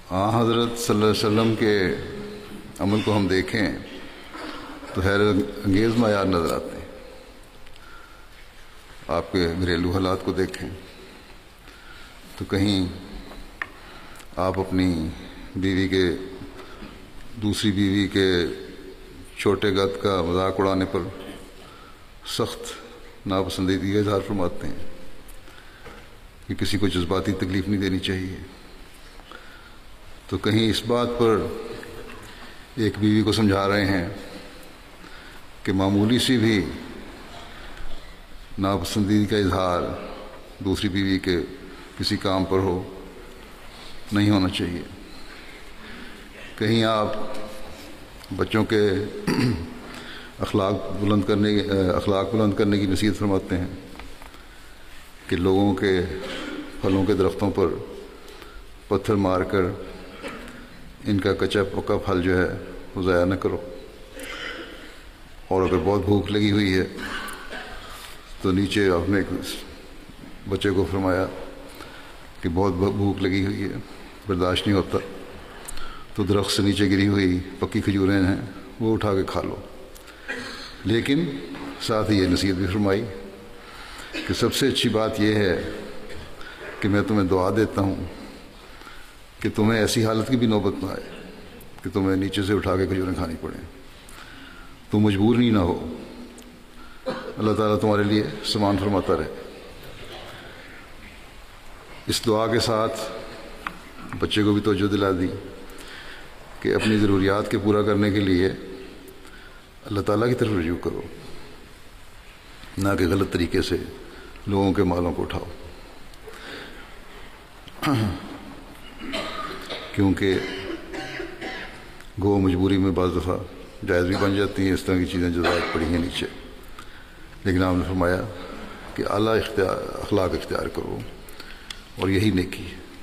حضرت صلی اللہ علیہ وسلم کے عمل کو ہم دیکھیں تو حیرت انگیز معیار نظر آتے ہیں. آپ کے گھریلو حالات کو دیکھیں تو کہیں آپ اپنی بیوی کے دوسری بیوی کے چھوٹے قد کا مذاق اڑانے پر سخت ناپسندیدگی کا اظہار فرماتے ہیں کہ کسی کو جذباتی تکلیف نہیں دینی چاہیے، تو کہیں اس بات پر ایک بیوی کو سمجھا رہے ہیں کہ معمولی سی بھی ناپسندیدگی کا اظہار دوسری بیوی کے کسی کام پر ہو نہیں ہونا چاہیے. کہیں آپ بچوں کے اخلاق بلند کرنے کی نصیحت فرماتے ہیں کہ لوگوں کے پھلوں کے درختوں پر پتھر مار کر ان کا کچا پکا پھل جو ہے وہ ضائع نہ کرو، اور اگر بہت بھوک لگی ہوئی ہے تو نیچے آپ نے ایک بچے کو فرمایا کہ بہت بھوک لگی ہوئی ہے، برداشت نہیں ہوتا، تو درخت سے نیچے گری ہوئی پکی کھجوریں ہیں وہ اٹھا کے کھا لو. لیکن ساتھ ہی یہ نصیحت بھی فرمائی کہ سب سے اچھی بات یہ ہے کہ میں تمہیں دعا دیتا ہوں کہ تمہیں ایسی حالت کی بھی نوبت نہ آئے کہ تمہیں نیچے سے اٹھا کے کھجوریں کھانی پڑیں، تم مجبور نہیں نہ ہو. اللہ تعالیٰ تمہارے لیے سامان فرماتا رہے. اس دعا کے ساتھ بچے کو بھی توجہ دلا دی کہ اپنی ضروریات کے پورا کرنے کے لیے اللہ تعالیٰ کی طرف رجوع کرو، نہ کہ غلط طریقے سے لوگوں کے مالوں کو اٹھاؤ، کیونکہ گو مجبوری میں بعض دفعہ جائز بھی بن جاتی ہیں اس طرح کی چیزیں جو زائد پڑی ہیں نیچے. لیکن آپ نے فرمایا کہ اعلیٰ اخلاق اختیار کرو اور یہی نیکی ہے.